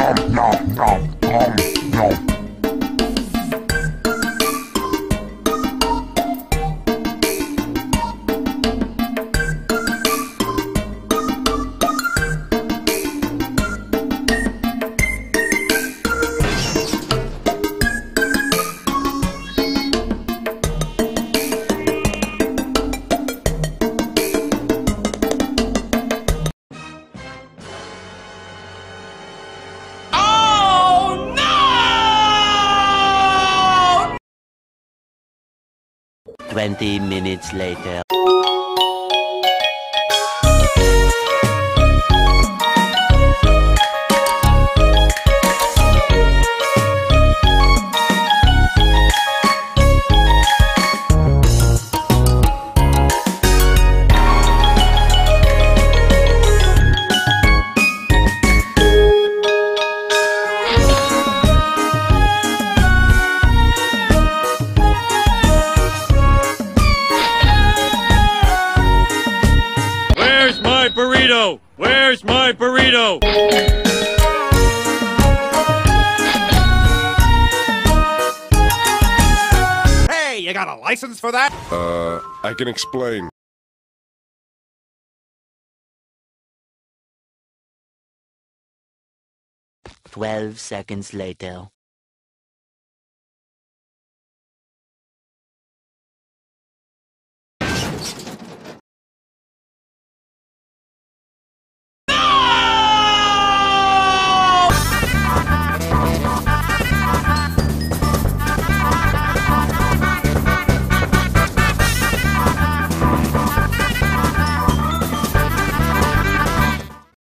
Oh no! 20 minutes later. Where's my burrito? Where's my burrito? Hey, you got a license for that? I can explain. 12 seconds later.